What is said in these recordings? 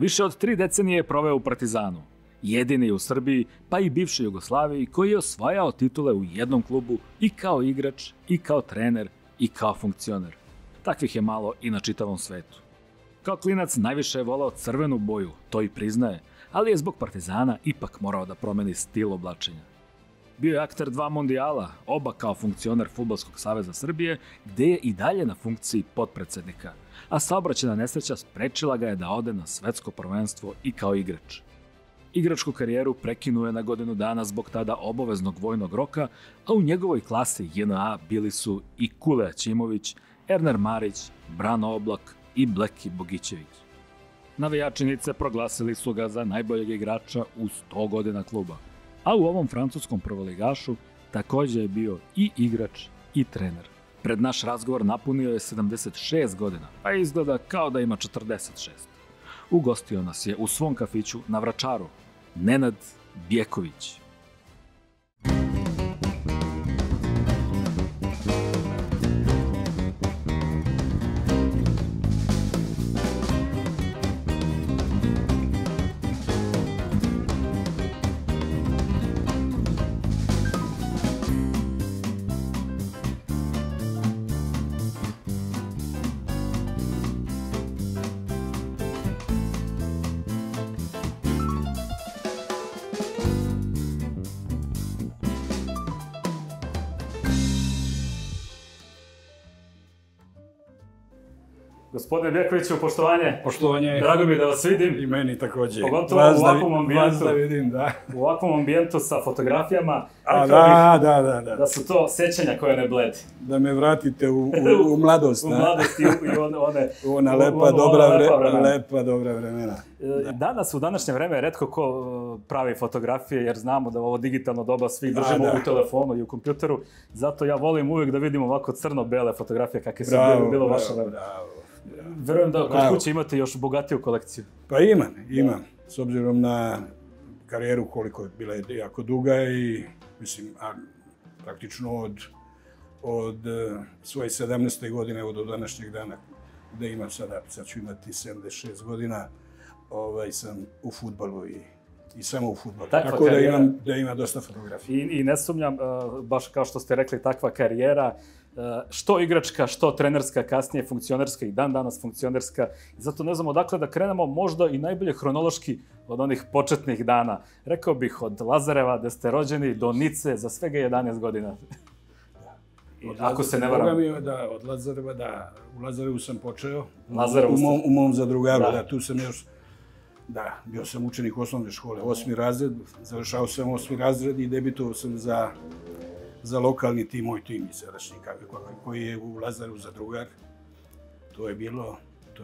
Više od 3 decenije je proveo u Partizanu. Jedini u Srbiji, pa i bivšoj Jugoslaviji, koji je osvajao titule u jednom klubu i kao igrač, i kao trener, i kao funkcioner. Takvih je malo i na čitavom svetu. Kao klinac najviše je volao crvenu boju, to i priznaje, ali je zbog Partizana ipak morao da promeni stil oblačenja. Bio je akter 2 mondijala, oba kao funkcioner Fudbalskog saveza Srbije, gde je i dalje na funkciji potpredsednika, a saobraćajna nesreća sprečila ga je da ode na svetsko prvenstvo i kao igrač. Igračku karijeru prekinuo je na godinu dana zbog tada obaveznog vojnog roka, a u njegovoj klasi JNA bili su i Kule Aćimović, Erner Marić, Brano Oblak i Bleki Bogićević. Navijači Nice proglasili su ga za najboljeg igrača u 100 godina kluba, a u ovom francuskom prvoligašu takođe je bio i igrač i trener. Pred naš razgovor napunio je 76 godina, a izgleda kao da ima 46. Ugostio nas je u svom kafiću na Vračaru, Nenad Bjeković. Gospodine Bjekoviću, poštovanje. Poštovanje. Drago mi da vas vidim. I meni takođe. Pogotovo u ovakvom ambijentu. Vidim, da. U ovakvom ambijentu sa fotografijama. Da. Da su to sećanja koje ne bledi. Da me vratite u mladost. U mladost i ona lepa dobra vremena. Danas, u današnje vreme, retko ko pravi fotografije, jer znamo da ovo digitalno doba svi držimo u telefonu i u kompjuteru. Zato ja volim uvijek da vidim ovako crno-bele fotografije kakve su bilo vaše vreme. Verujem da kod kuće imate još bogatiju kolekciju. Pa imam. S obzirom na karijeru koliko je bila jako duga i mislim, praktično od svoje 17. godine do današnjeg dana, gde imam sad ću imati 76 godina, sam u fudbalu i samo u fudbalu. Tako da ima dosta fotografija. I ne sumnjam, baš kao što ste rekli, takva karijera, što igračka, što trenerska, kasnije funkcionerska i dan danas funkcionerska. Zato ne znam odakle da krenemo, možda i najbolje hronološki od onih početnih dana. Rekao bih od Lazareva, gde ste rođeni, do Nice, za svega 11 godina. Ako se ne varam. Od Lazareva, da. U Lazarevu sam počeo. U U mom zadrugaru, da. Tu sam još, bio sam učenik osnovne škole, 8. razred. Završao sam 8. razred i debitovao sam za lokalni tim, moj tim i sadašnji, koji je u Lazarevu zadrugar. To je bila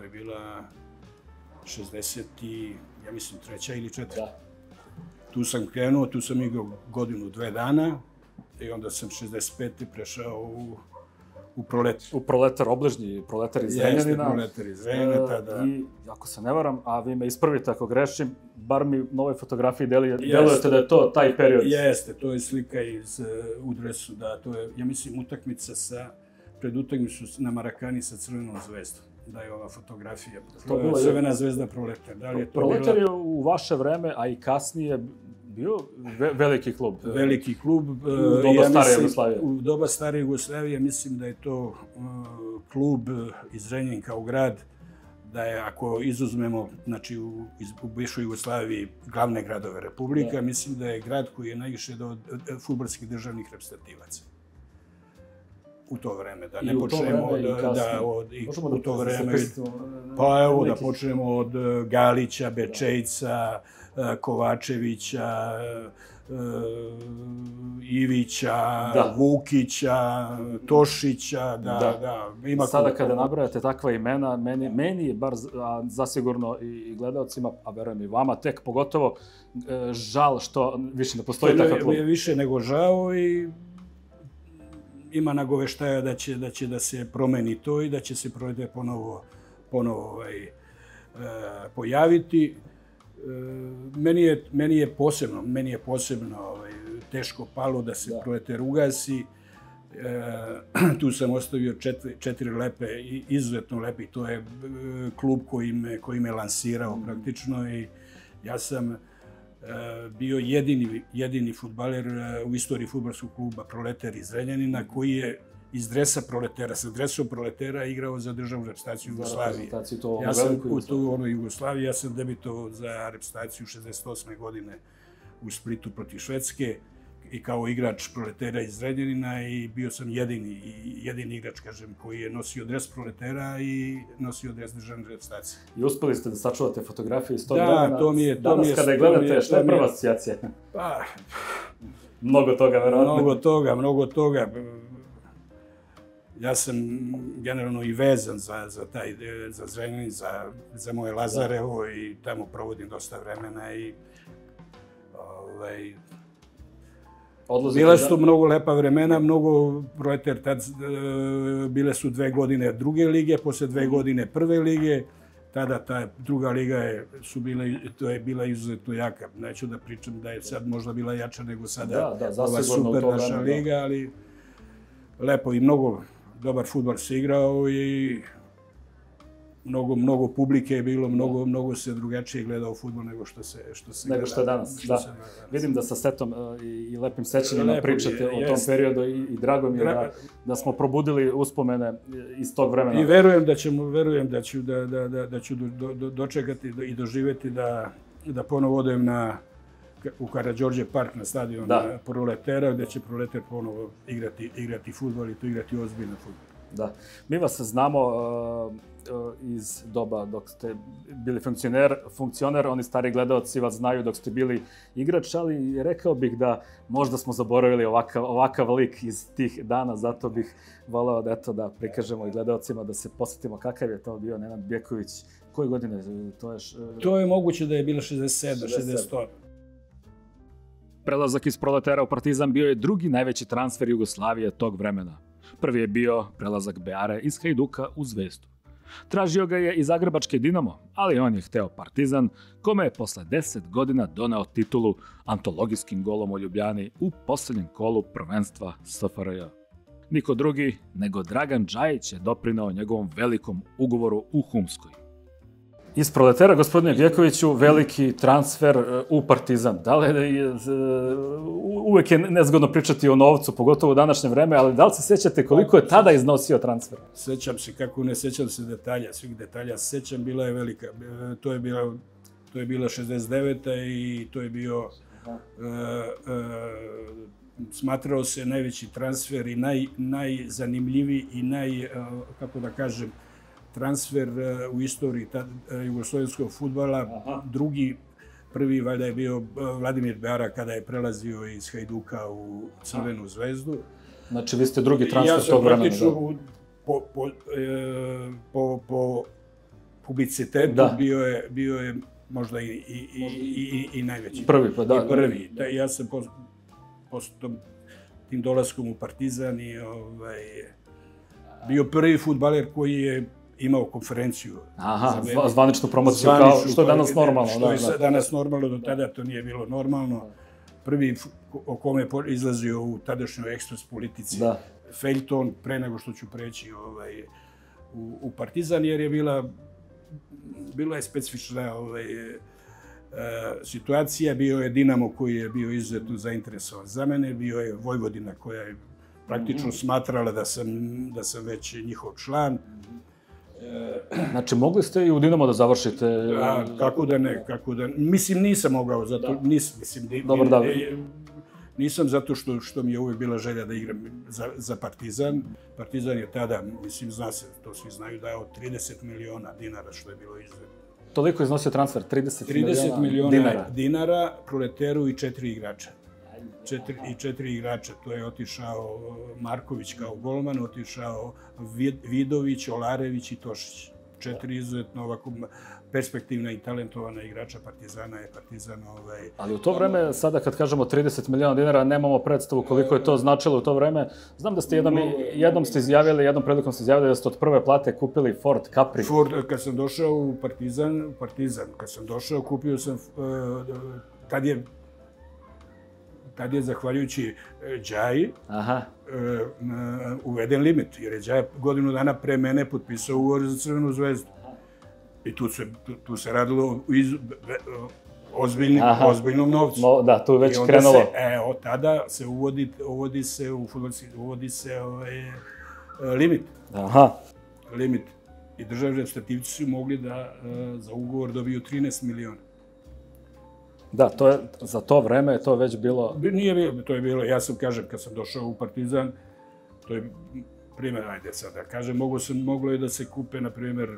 60 i, ja mislim, 3. ili 4. Tu sam krenuo, tu sam igrao godinu, 2 dana i onda sam 65. prešao u Proletar. U Proletar, obližnji Proletar iz Zrenjanina. Jeste, Proletar iz Zrenjanina, da. I, ako se ne varam, a vi me ispravite ako grešim, bar mi na ovoj fotografiji delujete da je to taj period. Jeste, to je slika u dresu, da, to je, ja mislim, utakmica pred utakmicu na Marakani sa Crvenom zvezdom. Da je ova fotografija. Crvena zvezda Proletar. Proletar je u vaše vreme, a i kasnije bio veliki klub. Veliki klub. U doba stare Jugoslavije. U doba stare Jugoslavije mislim da je to klub iz Zrenjanina kao grad, da je, ako izuzmemo, znači u bivšoj Jugoslaviji glavne gradove Republika, mislim da je grad koji je najviše od fudbalskih državnih reprezentativaca. U to vreme, da ne počnemo u to vreme. Pa evo, da počnemo od Galića, Bečejca, Kovačevića, Ivića, Vukića, Tošića, Sada kada nabrajate takva imena, meni je bar zasigurno i gledalcima, a verujem i vama, tek pogotovo žal što više ne postoji takav klub. Više nego žao i ima nagoveštaja da će da se promeni to i da će se Proletar ponovo pojaviti. Meni je posebno teško palo da se Proletar ugasi. Tu sam ostavio 4 lepe, izuzetno lepe, i to je klub koji me lansirao praktično, i ja sam bio jedini fudbaler u istoriji fudbalskog kluba Proleter iz Zrenjanina koji je iz dresa Proletera, sa dresom Proletera igrao za državnu reprezentaciju Jugoslavije. Ja sam u Jugoslaviji, ja sam debitovao za reprezentaciju 68. godine u Splitu protiv Švedske i kao igrač Proletera iz Zrenjanina, i bio sam jedini igrač, kažem, koji je nosio dres Proletera i nosio dres državne reprezentacije. I uspeli ste da sačuvate fotografije iz tog vremena? Da, to mi je... Danas kada je gledate, šta je prva asocijacija? Pa... Mnogo toga, verovatno. Mnogo toga. Ja sam generalno i vezan za Zrenjanin, za moje Lazarevo, i tamo provodim dosta vremena, i bile su mnogo lepa vremena, mnogo Proleter, tad bile su 2 godine druge lige, posle 2 godine prve lige, tada ta druga liga je bila izuzetno jaka. Neću da pričam da je sad možda bila jača nego sada ova super naša liga, ali lepo i mnogo dobar fudbal se igrao, i mnogo publike je bilo, mnogo se drugačije gledao fudbal nego što se gleda. Nego što je danas, da. Vidim da sa setom i lepim sećanjima pričate o tom periodu, i drago mi je da smo probudili uspomene iz tog vremena. I verujem da ću dočekati i doživjeti da ponovo odem u Karađorđe park na stadion Proletera, gde će Proleter ponovo igrati fudbal, i to igrati ozbiljno fudbal. Da. Mi vas znamo iz doba dok ste bili funkcioner, oni stari gledalci vas znaju dok ste bili igrač, ali rekao bih da možda smo zaboravili ovakav lik iz tih dana, zato bih voleo da prikažemo i gledalcima, da se posjetimo kakav je to bio Nenad Bjeković. Koje godine to je? To je moguće da je bilo 67, 68. Prelazak iz Proletera u Partizan bio je drugi najveći transfer Jugoslavije tog vremena. Prvi je bio prelazak Beare iz Hajduka u Zvezdu. Tražio ga je i zagrebački Dinamo, ali on je hteo Partizan, kome je posle 10 godina doneo titulu antologijskim golom u Ljubljani u posljednjem kolu prvenstva SFRJ. Niko drugi nego Dragan Džajić je doprineo njegovom velikom ugovoru u Humskoj. Iz Proletera, gospodine Bjekoviću, veliki transfer u Partizan. Uvek je nezgodno pričati o novcu, pogotovo u današnje vreme, ali da li se sjećate koliko je tada iznosio transfer? Sećam se, kako ne sećam se detalja, svih detalja sećam, bila je velika. To je bila 69. i to je bio, smatrao se najveći transfer i najzanimljiviji i kako da kažem, transfer u istoriji jugoslovenskog fudbala. Prvi valjda je bio Vladimir Beara kada je prelazio iz Hajduka u Crvenu zvezdu. Znači vi ste drugi transfer tog vremena. Ja sam praktično po publicitetu bio je možda i najveći. Prvi, pa da. Prvi. Ja sam posle tim dolaskom u Partizan bio prvi fudbaler koji je imao konferenciju. Aha, zvaničnu promociju, kao što je danas normalno. Što je danas normalno, do tada to nije bilo normalno. Prvi o kome je izlazio u tadašnjoj ekspres politici, feljton, pre nego što ću preći u Partizan, jer je bila je specifična situacija. Bio je Dinamo koji je bio izuzetno zainteresovan za mene, bio je Vojvodina koja je praktično smatrala da sam već njihov član. Znači, mogli ste i u Dinamo da završite? Kako da ne, mislim, nisam mogao, nisam zato što mi je uvijek bila želja da igram za Partizan. Partizan je tada, mislim, zna se, to svi znaju, dao 30 miliona dinara, što je bilo izuzetno. Toliko iznosio transfer, 30 miliona dinara, Proleteru i 4 igrača. I 4 igrača. To je otišao Marković kao golman, otišao Vidović, Olarević i Tošić. 4 izuzetno ovako perspektivna i talentovana igrača Partizana je Partizan. Ali u to vreme, sada kad kažemo 30 miliona dinara, nemamo predstavu koliko je to značilo u to vreme. Znam da ste jednom prilikom ste izjavili da ste od prve plate kupili Ford Capri. Kad sam došao u Partizan, kad sam došao, kupio sam, kad je tad je zahvaljujući Đaji uveden limit, jer je Đaja godinu dana pre mene potpisao ugovor za Crvenu zvezdu. I tu se radilo ozbiljnom novcu. Da, tu je već krenulo. Od tada se uvodi se limit. Limit. I državni reprezentativci su mogli da za ugovor dobiju 13 miliona. Da, za to vreme je to već bilo... Nije bilo, to je bilo, ja sam, kažem, kad sam došao u Partizan, to je primjer, ajde sad da kažem, moglo je da se kupe, na primjer,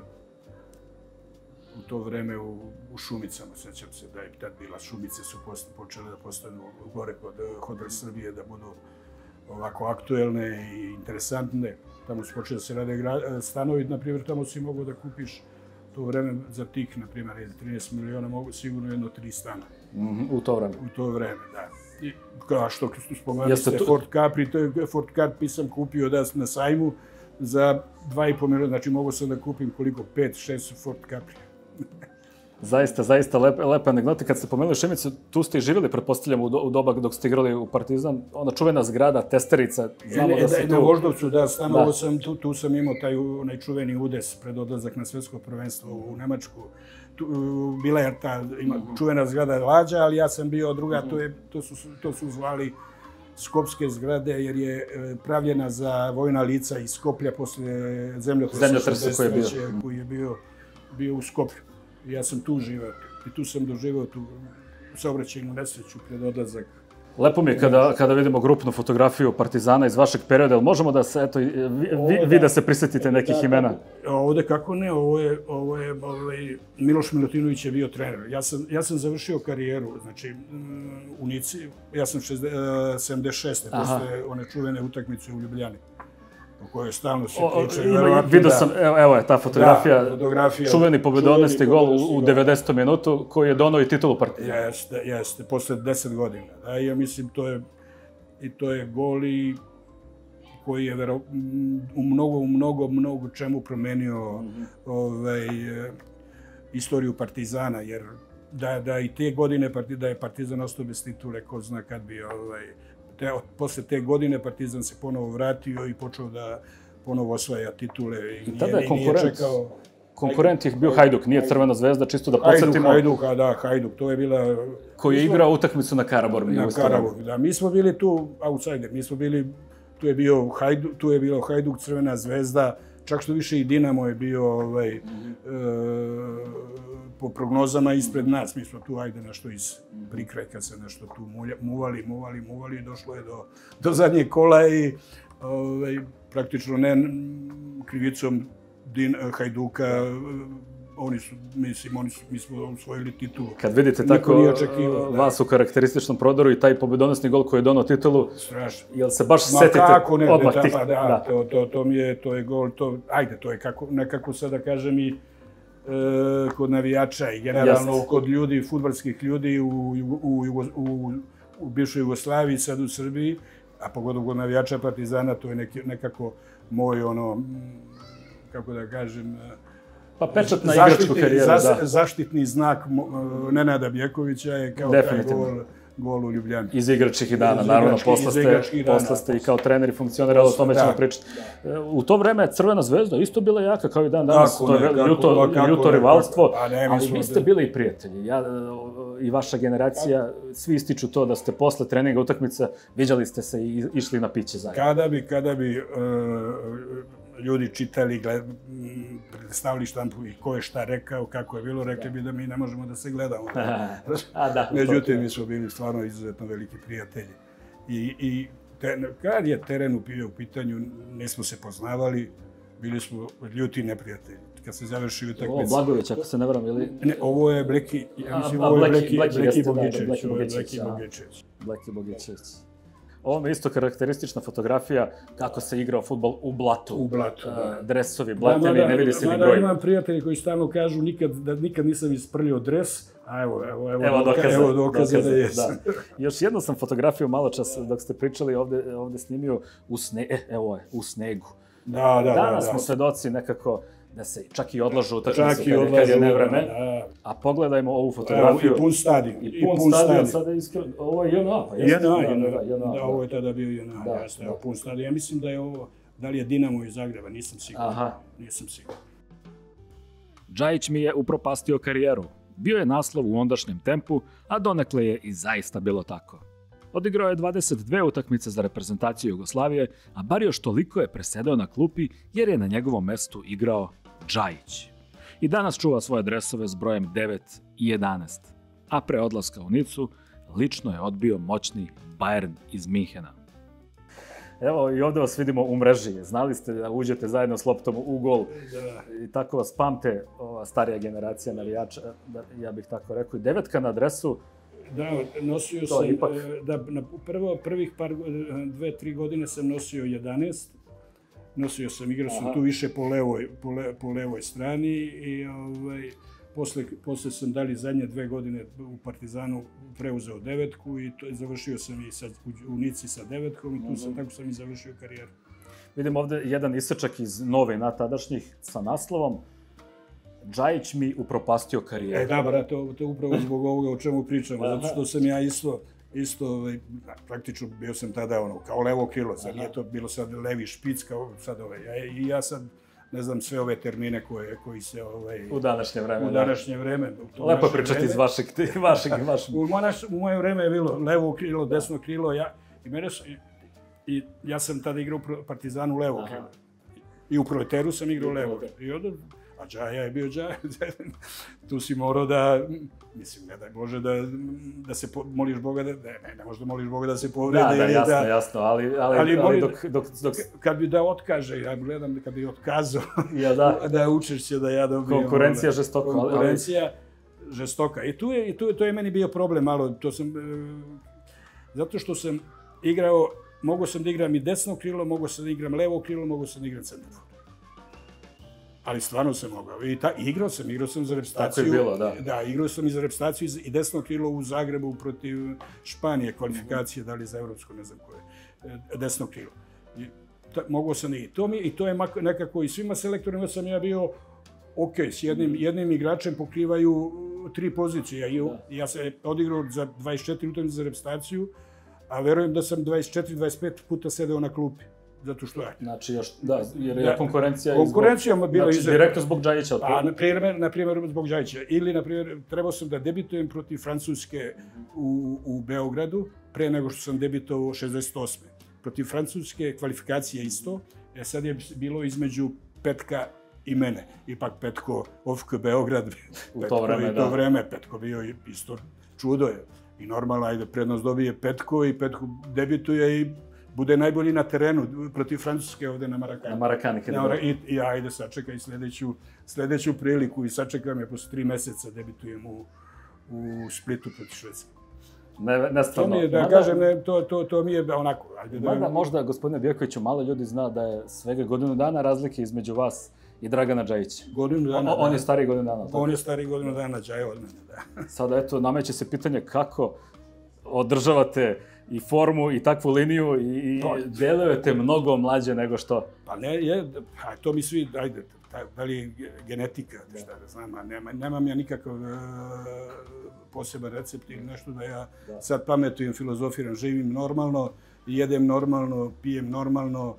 u to vreme u Šumicama, sećam se da je tad bila, Šumice su počele da postanu gore kod Hotel Srbije, da budu ovako aktuelne i interesantne. Tamo su počeli da se rade stanovi, na primjer, tamo si mogao da kupiš to vreme za tih, na primjer, 13 miliona, mogu sigurno 3 stana. U to vreme? U to vreme, da. I kao što spomenuli ste Ford Capri, to je Ford Capri sam kupio na sajmu za 2,5 miliona, znači mogu sam da kupim koliko, 5-6 Ford Capri. Zaista lepe anegdote. Kad ste pomenuli Šumicu, tu ste i živjeli, pretpostavljam, u doba dok ste igrali u Partizan. Ona čuvena zgrada, Testerica, znamo da se tu... Na Voždovcu, da, stanovao sam, tu sam imao taj onaj čuveni udes pred odlazak na svetsko prvenstvo u Nemačku. Bila je ta čuvena zgrada Lađa, ali ja sam bio druga, to su zvali Skopske zgrade, jer je pravljena za vojna lica iz Skoplja posle zemljotresa koji je bio u Skoplju. Ja sam tu živeo i tu sam doživeo tu saobraćajnu nesreću pred odlazak. Lepo mi je kada vidimo grupnu fotografiju Partizana iz vašeg perioda, ali možemo da se, eto, vi da se prisjetite nekih imena? Ovde kako ne, ovo je Miloš Milutinović je bio trener. Ja sam završio karijeru, znači u Nici, ja sam 76. posle one čuvene utakmice u Ljubljani, o kojoj stalno se priča. Vidio sam, evo je ta fotografija, čuveni pobjedonosni gol u 90. minutu koji je donao i titulu Partizana. Jeste, posle 10 godina. Ja mislim, to je gol koji je u mnogo čemu promenio istoriju Partizana, jer da i te godine da je Partizan ostao bez titule, ko zna kad bi posle te godine Partizan se ponovo vratio i počeo da ponovo osvaja titule. I tada je konkurent ih bio Hajduk, nije Crvena zvezda, čisto da podsjetimo. Hajduk, to je bila... Koji je igrao utakmicu na Karaburmi. Na Karaburmi, da. Mi smo bili tu outsider, tu je bio Hajduk, Crvena zvezda, čak što više i Dinamo je bio po prognozama ispred nas. Mi smo tu, ajde, nešto iz prikrajka se nešto tu muvali i došlo je do zadnjeg kola i praktično ne krivicom Hajduka, mi smo osvojili titulu. Kad vidite tako vas u karakterističnom prodoru i taj pobjedonosni gol koji je donao titulu, jel se baš setite odmah tih? Da, to je gol, ajde, to je nekako sad da kažem i kod navijača i generalno kod ljudi, fudbalskih ljudi u bivšoj Jugoslaviji, sad u Srbiji, a pogotovo kod navijača Partizana, to je nekako moj, kako da kažem, pa pečat na igračku karijeru, da. Zaštitni znak Nenada Bjekovića je kao taj gol u Ljubljani. Iz igračkih dana, naravno, posle ste i kao trener i funkcioner, ali o tome ćemo pričati. U to vreme Crvena zvezda isto bila jaka kao i dan danas, to je ljuto rivalstvo, ali vi ste bili i prijatelji. I vaša generacija, svi ističu to da ste posle treninga utakmica, viđali ste se i išli na piće zajedno. Kada bi ljudi čitali, stavili štampu i ko je šta rekao, kako je bilo, rekli bi da mi ne možemo da se gledamo. Međutim, mi smo bili stvarno izuzetno veliki prijatelji. I kad je teren bio u pitanju, nismo se poznavali, bili smo ljuti neprijatelji. Kad se završi utakmica... Ovo Blagović, ako se ne varam, ili... Ne, ovo je Bleki, ja mislim, ovo je Bleki Bogičević. Bleki Bogičević. Ovo je isto karakteristična fotografija kako se igrao fudbal u blatu. U blatu, da. Dresovi, blatnjavi, ne vidi se ni broj. Imam prijatelji koji stalno kažu da nikad nisam isprljio dres, a evo dokaze da jesam. Još jednu sam fotografiju malo čas dok ste pričali ovde snimio u snegu. Da. Danas smo svedoci nekako da se čak i odlažu utakmice kad je nevreme. A pogledajmo ovu fotografiju. I pun stadion. I pun stadion, sada je iskreno, ovo je JNA. Da, ovo je tada bio JNA, jasno, evo pun stadion. Ja mislim da je ovo, da li je Dinamo iz Zagreba, nisam siguran. Nisam siguran. Džajić mi je upropastio karijeru. Bio je naslov u ondašnjem tempu, a donekle je i zaista bilo tako. Odigrao je 22 utakmice za reprezentaciju Jugoslavije, a bar još toliko je presedao na klupi jer je na njegovom mestu igrao Džajić. I danas čuva svoje dresove s brojem 9 i 11. A pre odlaska u Nicu, lično je odbio moćni Bayern iz Minhena. Evo i ovdje vas vidimo u mreži. Znali ste da uđete zajedno s loptom u gol. I tako vas pamte ova starija generacija navijača, ja bih tako rekao. I 9 na dresu. Da, nosio sam, prvih 2-3 godine sam nosio 11. Nosio sam, igrao sam tu više po levoj strani i posle sam dali zadnje 2 godine u Partizanu preuzeo 9 i završio sam i u Nici sa 9 i tako sam i završio karijeru. Vidim ovdje jedan isečak iz novina tadašnjih sa naslovom Džajić mi upropastio karijeru. Da, brat, to je upravo zbog ovoga o čemu pričamo, zato što sam ja isto, praktično bio sam tada kao levo krilo, sad nije to bilo sad levi špic kao sad i ja sad ne znam sve ove termine koji se u današnje vreme. U današnje vreme. Lepo je pričati iz vašeg. U moje vreme je bilo levo krilo, desno krilo, i ja sam tada igrao u Partizanu levo krilo. I u Proleteru sam igrao levo krilo. A Džaja je bio Džaja. Tu si morao da, mislim, ne daj Bože da se moliš Boga da, ne možda moliš Boga da se povrede. Da, jasno, ali dok... Kad bi da otkaže, ja gledam kad bi otkazao da učešće da ja dobijem. Konkurencija žestoka. Konkurencija žestoka. I to je meni bio problem malo, zato što sam igrao, mogao sam da igram i desno krilo, mogao sam da igram levo krilo, mogao sam da igram centarfor. Ali stvarno sam mogao. I igrao sam za reprezentaciju. Tako je bilo, da. Da, igrao sam i za reprezentaciju i desno krilo u Zagrebu protiv Španije, kvalifikacije, da li za evropsko, ne znam koje, desno krilo. Mogao sam i to je nekako, i svima selektorima sam ja bio ok, s jednim igračem pokrivaju 3 pozicije. Ja sam odigrao za 24 utakmice za reprezentaciju, a verujem da sam 24-25 puta sedeo na klupi. Zato što je. Znači još, da, jer je konkurencija... Konkurencija mi bila znači, direktno zbog Džajića. Na primjer, zbog Džajića. Ili, na primjer, trebao sam da debitujem protiv Francuske u Beogradu, pre nego što sam debitovao 68. Protiv Francuske kvalifikacija isto. Sad je bilo između Petka i mene. Ipak Petko, OFK Beograd. U to vreme, da. Petko bio isto čudo je. I normalno, ajde, prednost dobije Petko i Petko debituje i bude najbolji na terenu protiv Francuske ovdje na Marakani. Na Marakani. I ajde, sačekaj sljedeću priliku i sačekam je posle 3 meseca debitujem u Splitu protiv Švedske. Nestavno. To mi je onako. Mada možda, gospodine Bjekoviću, malo ljudi zna da je svega godinu dana razlike između vas i Dragana Džajića. Godinu dana. On je stariji godinu dana. On je stariji godinu dana, Džaja od mene, da. Sada, eto, nameće se pitanje kako održavate i formu i takvu liniju i delujete mnogo mlađe nego što... Pa ne, to mi svi, ajde, da li je genetika, šta da znam, nemam ja nikakav poseban recept ili nešto da ja sad pametujem, filozofiram, živim normalno, jedem normalno, pijem normalno,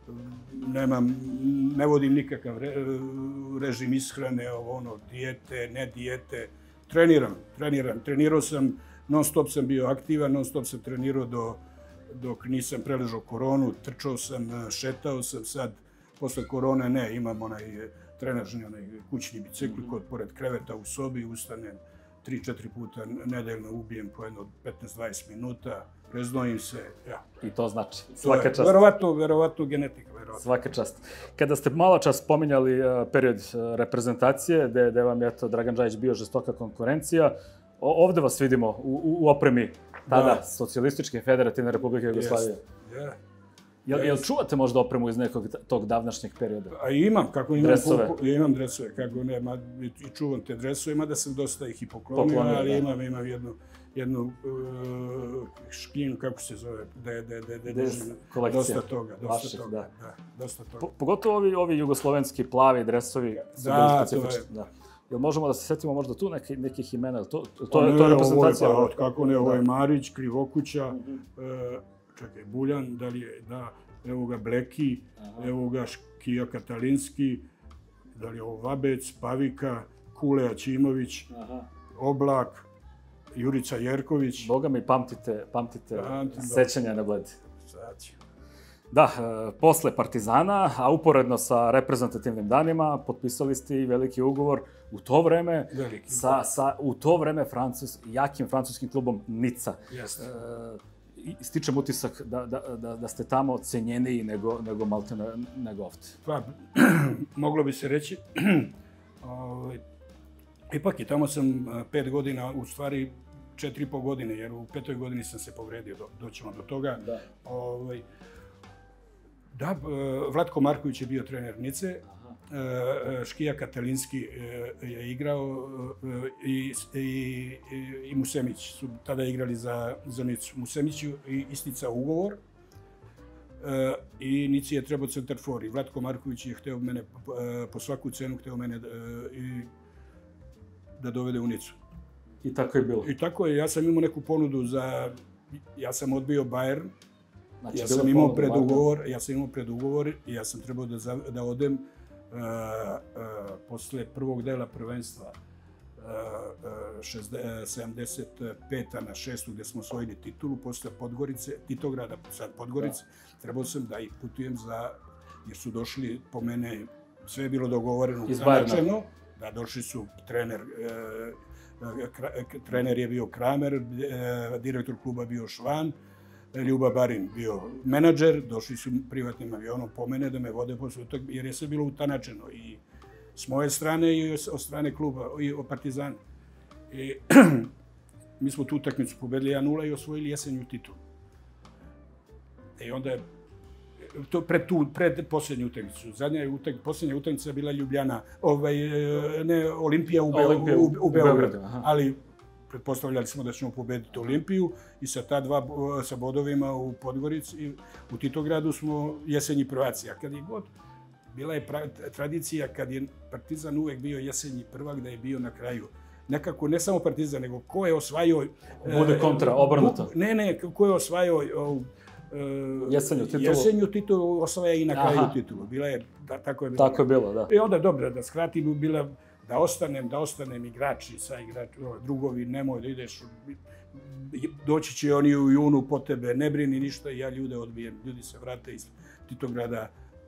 ne vodim nikakav režim ishrane, dijete, ne dijete, trenirao sam, non stop sam bio aktivan, non stop sam trenirao dok nisam preležao koronu, trčao sam, šetao sam sad, posle korone ne, imam onaj trenažni, onaj kućni bicikl kod pored kreveta u sobi, ustanem 3-4 puta nedeljno, ubijem po jedno 15-20 minuta, preznojim se, ja. I to znači, svaka čast. Verovatno genetika, verovatno. Svaka čast. Kada ste malo čas spominjali period reprezentacije, gde vam je Dragan Džajić bio žestoka konkurencija, ovde vas vidimo u opremi tada Socijalističke federativne Republike Jugoslavije. Jel čuvate možda opremu iz nekog tog davnašnjeg perioda? A imam, kako imam dresove. Imam dresove, kako nema, i čuvam te dresove, mada sam dosta ih i poklonio, ali imam jednu špinu, kako se zove, kolekcija. Dosta toga. Pogotovo ovi jugoslovenski plavi dresovi su bili specifični. Jel možemo da se setimo možda tu nekih imena? To je reprezentacija? Kako ne, ovo je Marić, Krivokuća, čekaj, Buljan, da li je, da, evo ga Bleki, evo ga Škija Katalinski, da li je ovo Vabec, Pavika, Kule Aćimović, Oblak, Jurica Jerković. Boga mi pamtite sećanja na Bled. Sad. Da, posle Partizana, a uporedno sa reprezentativnim danima, potpisali ste i veliki ugovor u to vreme sa jakim francuskim klubom Nica. Stičem utisak da ste tamo cenjeniji nego Maltene, nego ovde. Pa, moglo bi se reći. Ipak i tamo sam 5 godina, u stvari 4,5 godine, jer u 5. godini sam se povredio, doćemo do toga. Da, Vlatko Marković je bio trener Nice, Škija Katalinski je igrao i Musemić su tada igrali za Nicu. Musemiću isticao ugovor i Nici je trebao centarfor i Vlatko Marković je hteo mene, po svaku cenu hteo mene da dovede u Nicu. I tako je bilo? I tako je. Ja sam imao neku ponudu ja sam odbio Bayern. Ja sam imao predugovor i ja sam trebao da odem posle prvog dela prvenstva 75. na 6. gde smo osvojili titulu, posle Podgorice, Titograda, sad Podgorice, trebao sam da ih putujem jer su došli po mene, sve je bilo dogovoreno, zanačeno, da došli su trener je bio Kramer, direktor kluba bio Švan, Ljuba Barin bio menadžer, došli su privatnim avionom po mene da me vode posle tog, jer je sve bilo utanačeno i s moje strane i od strane kluba i od Partizana. Mi smo tu utakmicu pobedili 1-0 i osvojili jesenju titulu. I onda je pred posljednju utakmicu. Posljednja utakmica bila Ljubljana, Olimpija u Beogradu, ali pretpostavljali smo da ćemo pobediti Olimpiju i sa ta sa bodovima u Podgorici i u Titogradu smo jesenji prvaci. A kad je god, bila je tradicija kad je Partizan uvek bio jesenji prvak, da je bio na kraju. Nekako, ne samo Partizan, nego ko je osvajao... Bude kontra, obrnuto. Ne, ko je osvajao jesenju titulu, osvaja i na kraju titulu. Tako je bilo. Tako je bilo, da. I onda, dobro, da skratim, bila da ostanem igrači, drugovi, nemoj da ideš, doći će oni u junu po tebe, ne brini ništa, ja ljude odbijem. Ljudi se vrate iz Titograda,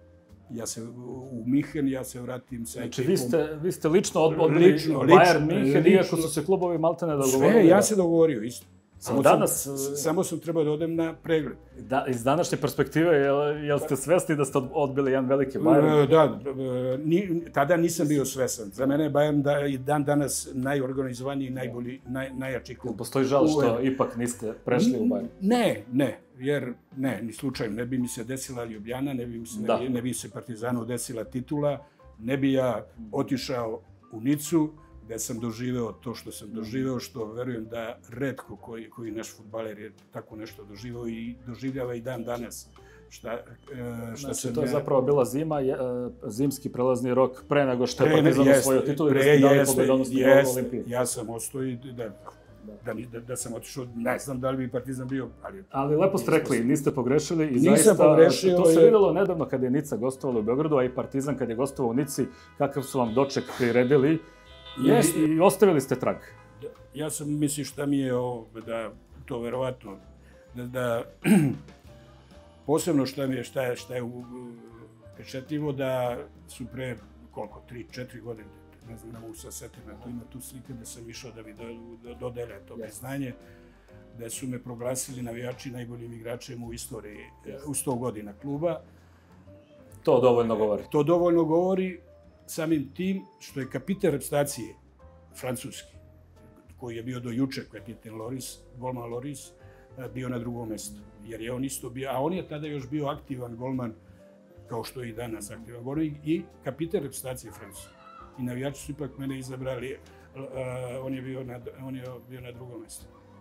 u Minhen, ja se vratim sa ekipom. Znači, vi ste lično odbili Bayern Minhen, iako su se klubovi Maltene dogovorili? Sve, ja se dogovorio, isto. Samo sam trebao da odem na pregled. Iz današnje perspektive, jel ste svesni da ste odbili jedan veliki Bayern? Da, tada nisam bio svesan. Za mene je Bayern i dan danas najorganizovaniji, najbolji, najjači klub. Postoji žal što ipak niste prešli u Bayern? Ne, jer ni slučajno. Ne bi mi se desila Ljubljana, ne bi se Partizanu desila titula, ne bi ja otišao u Nicu, gde sam doživeo to što sam doživeo, što verujem da retko koji naš fudbaler je tako nešto doživeo i doživljava i dan danas. Znači, to je zapravo bila zima, zimski prelazni rok pre nego što je Partizan osvojio titul i da ste dali pobedonosni gol u Olimpiji. Ja sam ostao i da sam otišao, ne znam da li bi Partizan bio, ali lepo ste rekli, niste pogrešili i zaista to se videlo nedavno kada je Nica gostovala u Beogradu, a i Partizan kad je gostovao u Nici, kakav su vam doček priredili i ostavili ste trag. Ja sam mislim šta mi je da to verovatno, da posebno šta je pečetljivo da su pre koliko, 3-4 godine, ne znam, ne mogu se setiti, ima tu slike da sam išao da mi dodele to priznanje, da su me proglasili navijači najboljim igračem u istoriji u 100 godina kluba. To dovoljno govori. To dovoljno govori samim tim što je kapiten reprezentacije francuski, koji je bio do juče kapiten golman Loris, bio na drugom mjestu. Jer je on isto bio, a on je tada još bio aktivan golman, kao što je i danas aktivan golman, i kapiten reprezentacije Francuske. I navijači su ipak mene izabrali, on je bio na drugom mjestu.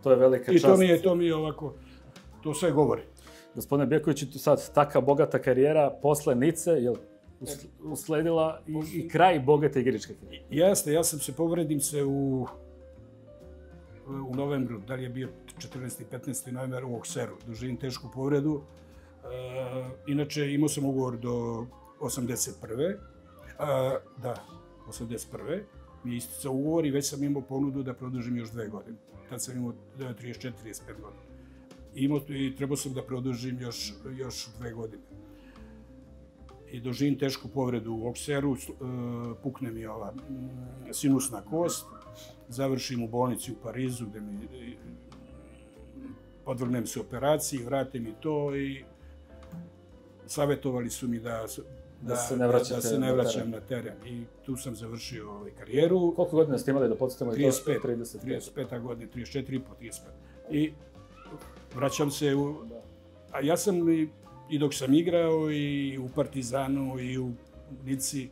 To je velika čast. I to mi je ovako, to sve govori. Gospodine Bjekoviću, sad taka bogata karijera posle Nice, je usledila i kraj bogate igračke karijere? Jeste, ja sam se, povredim se u novembru, da li je bio 14. i 15. novembar u Okseru, doživim tešku povredu. Inače, imao sam ugovor do 81. Da, 81. Mi je isticao ugovor i već sam imao ponudu da produžim još 2 godine. Tad sam imao 34-35 godina. I trebao sam da produžim još 2 godine. I doživim tešku povredu u Okseru, pukne mi ova sinusna kost, završim u bolnici u Parizu gde mi podvrgnem se operaciji, vrate mi to i savjetovali su mi da se ne vraćam na teren. I tu sam završio karijeru. Koliko godina ste imali da podsjetimo? 35 godina, 34,5, 35. I vraćam se a ja sam i dok sam igrao i u Partizanu i u Nici,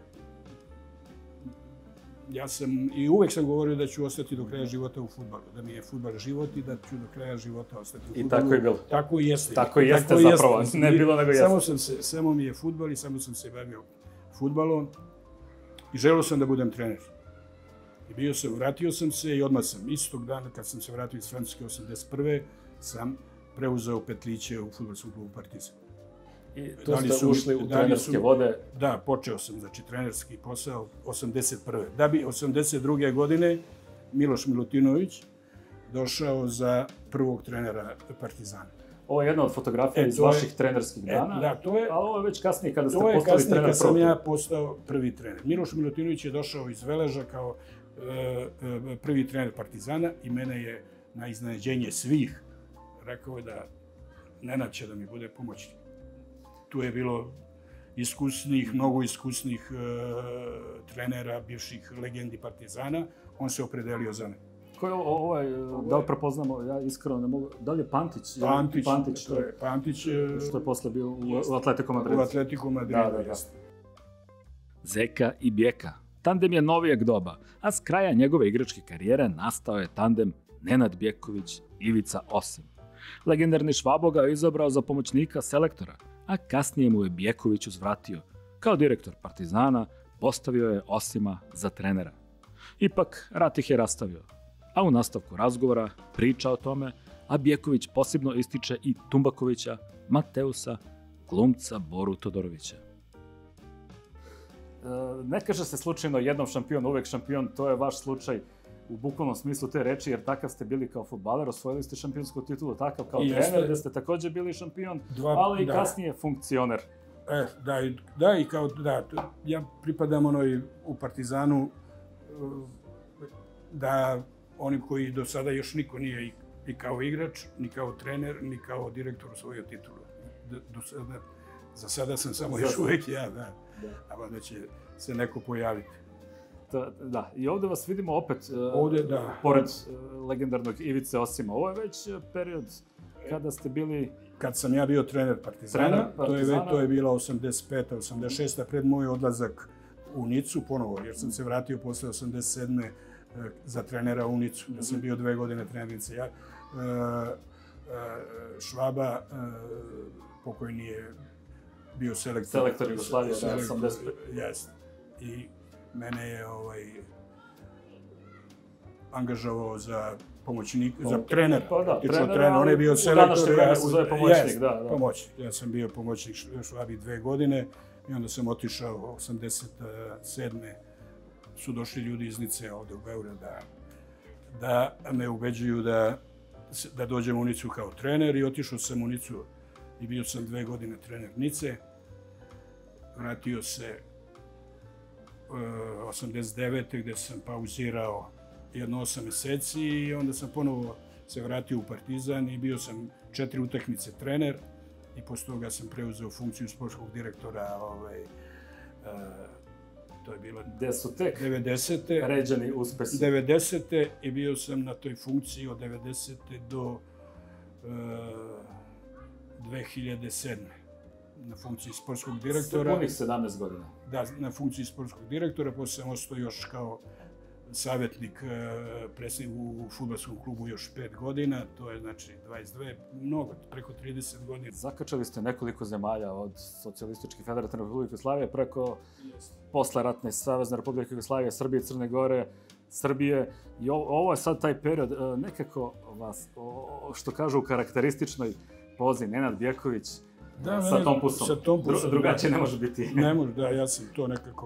ja sam i uvek sam govorio da ću ostati do kraja života u fudbalu, da mi je fudbal život i da ću do kraja života ostati u fudbalu. I tako je bilo. Tako i jeste. Tako i jeste zapravo, ne bilo nego jeste. Samo mi je fudbal i samo sam se bavio fudbalom i želeo sam da budem trener. I vratio sam se i odmah sam istog dana kad sam se vratio iz Francuske 81. sam preuzeo petliće u fudbalskom klubu Partizan. I tu ste ušli u trenerske vode? Da, počeo sam, znači, trenerski posao 81. Da bi 82. godine Miloš Milutinović došao za prvog trenera Partizana. Ovo je jedna od fotografija iz vaših trenerskih dana, da, ali ovo je već kasnije kada ste postali trener prvog. To je kasnije kad sam ja postao prvi trener. Miloš Milutinović je došao iz Veleža kao prvi trener Partizana i mene je na iznenađenje svih rekao je da Nenad će da mi bude pomoćnik. Tu je bilo mnogo iskusnih trenera, bivših legendi Partizana. On se opredelio za mene. Ko je ovaj, da li prepoznamo, ja iskreno ne mogu, da li je Pantić? Pantić. Što je posle bio u Atletico Madridu. U Atletico Madridu, jasno. Zeka i Bjeka. Tandem je novijeg doba, a s kraja njegove igračke karijere nastao je tandem Nenad Bjeković, Ivica Osim. Legendarni Švabo ga je izabrao za pomoćnika selektora, a kasnije mu je Bjeković uzvratio. Kao direktor Partizana postavio je Osima za trenera. Ipak, rat ih je rastavio. A u nastavku razgovora priča o tome, a Bjeković posebno ističe i Tumbakovića, Mateusa, glumca Boru Todorovića. Ne kaže se slučajno jednom šampion, uvek šampion, to je vaš slučaj u bukvalnom smislu te reči, jer takav ste bili kao fudbaler, osvojili ste šampionsku titulu, takav kao trener, gde ste takođe bili šampion, ali i kasnije funkcioner. Ja pripadam u Partizanu, da oni koji do sada još niko nije i kao igrač, ni kao trener, ni kao direktor osvojio titulu. Za sada sam samo još uvek ja, a valjda će se neko pojaviti. Da, i ovde vas vidimo opet, pored legendarnog Ivice Osima. Ovo je već period kada ste bili... Kad sam ja bio trener Partizana, to je bila 85. 86. pred moj odlazak u Nicu ponovo, jer sam se vratio posle 87. za trenera u Nicu, da sam bio 2 godine trenernice. Švaba, pokojni je bio selektor Jugoslavije, 85. Jasno. I mene je angažovao za pomoćnik, za trener. Trener, on je bio selektor. Pomoćnik. Ja sam bio pomoćnik Švabi 2 godine i onda sam otišao 87. Su došli ljudi iz Nice ovde u Beograd da me ubeđuju da dođem u Nicu kao trener i otišao sam u Nicu i bio sam 2 godine trener Nice. Vratio se 89. gde sam pauzirao jedno 8 meseci i onda sam ponovo se vratio u Partizan i bio sam 4 utakmice trener i posle toga sam preuzeo funkciju sportskog direktora. To je bilo 90. ređani uspesi. 90. i bio sam na toj funkciji od 90. do 2007. na funkciji sportskog direktora. Punih 17 godina. Da, na funkciji sportskog direktora, posle sam ostao još kao savjetnik predsjednik u fudbalskom klubu još 5 godina, to je znači 22, mnogo, preko 30 godina. Zakačali ste nekoliko zemalja od Socijalističke federativne Republike Jugoslavije preko posleratne Savezne Republike Jugoslavije, Srbije, Crne Gore, Srbije. I ovo je sad taj period, nekako vas, što kažu u karakterističnoj pozi, Nenad Bjeković sa Tompusom. Sa Tompusom. Drugačije ne može biti. Ne može, da, ja sam to nekako...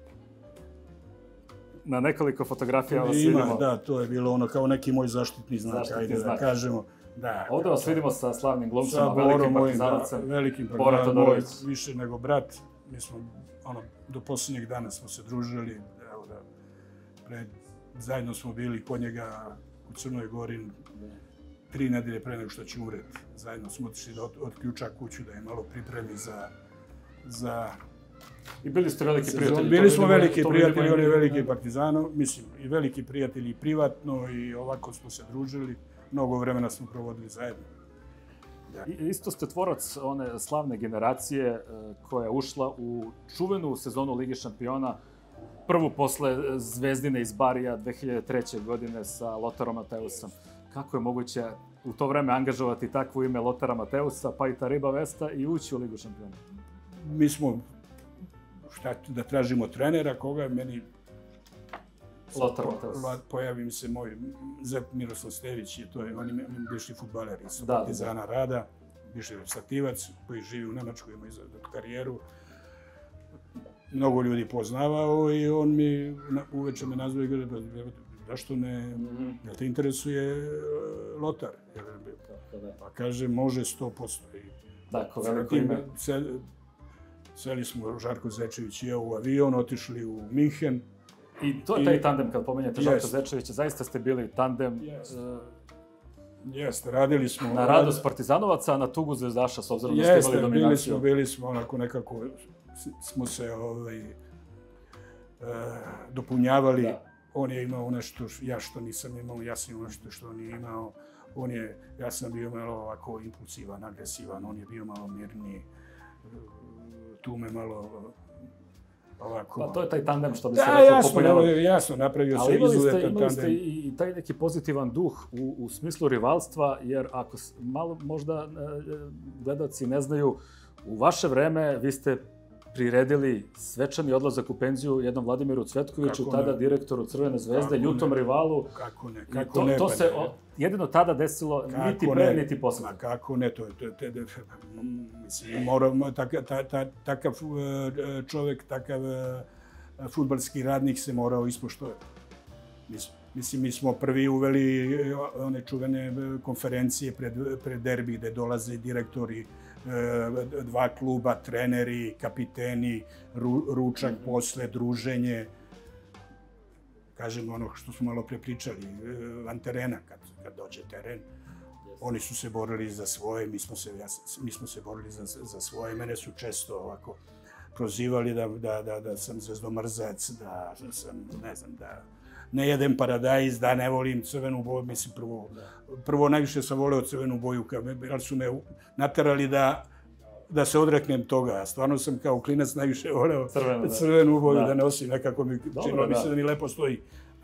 Na nekoliko fotografija vas ima, vidimo. Da, to je bilo ono kao neki moj zaštitni znak, ajde da kažemo. Da, ovdje vas vidimo sa slavnim glumcima, velikim partizanovcem, velikim partizanovom, više nego brat. Mi smo, do posljednjeg dana smo se družili, evo da, zajedno smo bili kod njega u Crnoj Gori 3 nedelje pre nego što će umreti. Zajedno smo otišli da otključa kuću, da je malo pripremi za... I bili ste veliki prijatelji. Bili smo veliki prijatelji, on je veliki partizano, mislim, i veliki prijatelji privatno i ovako smo se družili. Mnogo vremena smo provodili zajedno. Isto ste tvorac one slavne generacije koja je ušla u čuvenu sezonu Lige šampiona, prvu posle Zvezdine iz Barija 2003. godine sa Lotarom Mateusom. Kako je moguće u to vreme angažovati takvo ime Lotara Mateusa, pa i Tariba Vesta i ući u Ligu šampiona? Mi smo, da tražimo trenera, koga meni... Lotar Mateus. Pojavi mi se moj Zep Miroslav Stević, on je bivši fudbaler iz Partizana Rada, bivši reprezentativac koji živi u Nemačkoj, ima izglednu karijeru. Mnogo ljudi poznavao i on mi uveče me nazvao i kaže, zašto ne, jel te interesuje Lotar? Pa kaže, može 100%. Da, ko veliko ime. Seli smo Žarko Zečević i ja u avion, otišli u Minhen. I to je taj tandem, kad pomenjate Žarko Zečevića, zaista ste bili tandem... Jeste, radili smo... Na radost partizanovaca, a na tugu zvezdaša, s obzirom da ste imali dominaciju. Jeste, bili smo onako nekako, smo se dopunjavali. On je imao nešto, ja što nisam imao, ja sam imao nešto što on nije imao. Ja sam bio malo ovako impulsivan, agresivan, on je bio malo mirniji. Tu me malo... Pa to je taj tandem što bi se rekao popularno. Jasno, napravio se izuzetan tandem. Imali ste i taj neki pozitivan duh u smislu rivalstva, jer ako malo možda gledalci ne znaju, u vaše vreme vi ste priredili svečani odlazak u penziju jednom Vladimiru Cvetkoviću, tada direktoru Crvene zvezde, ljutom rivalu. Kako ne, kako ne. To se jedino tada desilo, niti pre, niti posle. Kako ne, mislim, takav čovjek, takav fudbalski radnik se morao ispoštovati. Mislim, mi smo prvi uveli one čuvene konferencije pred derbi gde dolaze direktori 2 kluba, treneri, kapiteni, ručak posle, druženje. Kažem ono što smo malo prepričali, van terena, kad dođe teren. Oni su se borili za svoje, mi smo se borili za svoje. Mene su često ovako prozivali da sam zvezdomrzac, da sam, ne znam, da ne jedem paradajz, da ne volim crvenu boju. Mislim, prvo najviše sam voleo crvenu boju, ali su me naterali da se odreknem toga. Stvarno sam kao klinac najviše voleo crvenu boju da nosim, nekako mi činilo mi se da mi lepo stoji.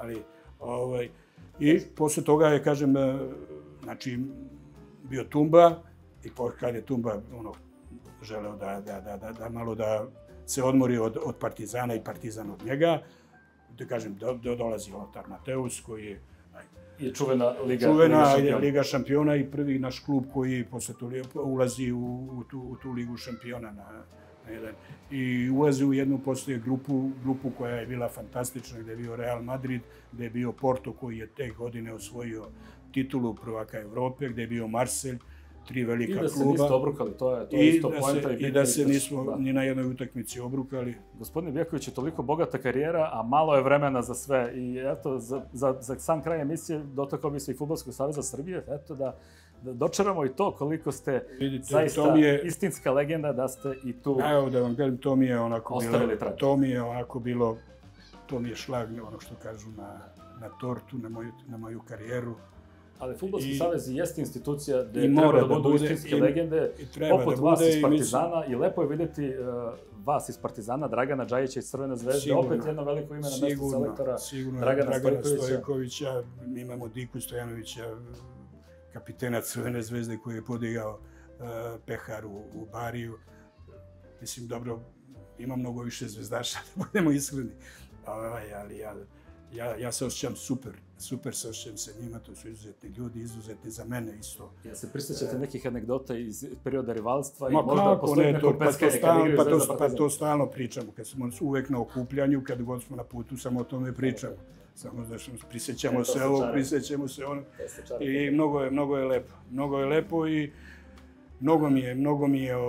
I posle toga je, kažem, znači, bio Tumba i kad je Tumba želeo da malo da se odmori od Partizana i Partizan od njega, da kažem, dolazi Lotar Mateus koji je čuvena Liga šampiona i prvi naš klub koji posle toga ulazi u tu Ligu šampiona i ulazi u jednu postoje grupu koja je bila fantastična, gde je bio Real Madrid, gde je bio Porto koji je te godine osvojio titulu prvaka Evrope, gde je bio Marselj, 3 velika kluba. I da se niste obrukali, to je isto poenta. I da se nismo ni na jednoj utakmici obrukali. Gospodine Bjeković je toliko bogata karijera, a malo je vremena za sve. I eto, za sam kraj emisije dotakao bi se i Fudbalskog saveza Srbije. Eto da dočaramo i to koliko ste zaista istinska legenda da ste i tu ostavili trag. Evo da vam kažem, to mi je onako bilo, to mi je šlag, ono što kažu, na tortu, na moju karijeru. Ali Fudbalski savez jeste institucija gde i treba da budu istinske legende, poput vas iz Partizana, i lepo je vidjeti vas iz Partizana, Dragana Džajića iz Crvene zvezde, opet jedno veliko ime na mestu selektora, Dragana Stojkovića. Imamo Diku Stojanovića, kapitena Crvene zvezde koji je podigao Pehar u Bariju. Mislim, dobro, ima mnogo više zvezdaša, da budemo iskreni. Ali ja se osjećam super se osjećam sa njima, to su izuzetni ljudi, izuzetni za mene isto. Ja se prisjećate nekih anegdota iz perioda rivalstva i možda postoji neko peckanje kad igraju Zvezda Partizan? Pa to stalno pričamo, kad smo uvek na okupljanju, kad god smo na putu, samo o tome pričamo. Samo da prisjećamo se ovo, prisjećamo se ono. I mnogo je lepo. Mnogo je lepo i mnogo mi je,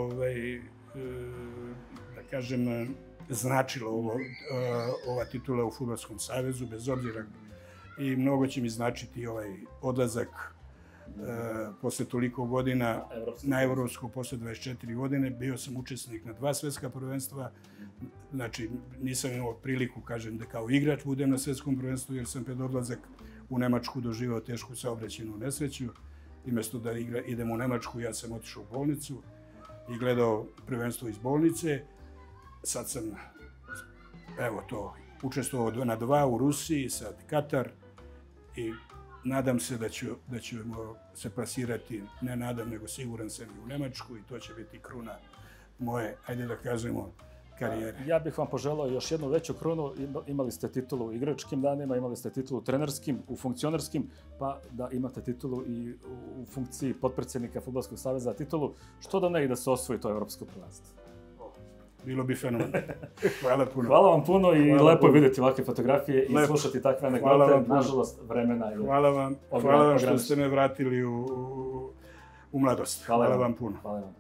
da kažem, značilo ova titula u Fudbalskom savezu, bez obzira, i mnogo će mi značiti ovaj odlazak posle toliko godina na Evropsku, posle 24 godine. Bio sam učesnik na 2 svetska prvenstva, znači nisam imao priliku, kažem, da kao igrač budem na svetskom prvenstvu, jer sam pred odlazak u Nemačku doživao tešku saobraćajnu nesreću. I mjesto da idem u Nemačku, ja sam otišao u bolnicu i gledao prvenstvo iz bolnice. Sad sam, evo to, učestvovao na 2 u Rusiji, sad Katar, i nadam se da ćemo se plasirati, ne nadam, nego siguran sam i u Nemačku, i to će biti kruna moje, ajde da kažemo, karijere. Ja bih vam poželao još jednu veću krunu. Imali ste titulu u igračkim danima, imali ste titulu u trenerskim, u funkcionerskim, pa da imate titulu i u funkciji potpredsjednika Fudbalskog saveza, titulu. Što da ne i da se osvoji to evropsko prvenstvo? Bilo bi fenomenalno. Hvala puno. Hvala vam puno i lepo je vidjeti ovakve fotografije i slušati takve anegdote. Nažalost, vremena je... Hvala vam što ste me vratili u mladost. Hvala vam puno. Hvala vam.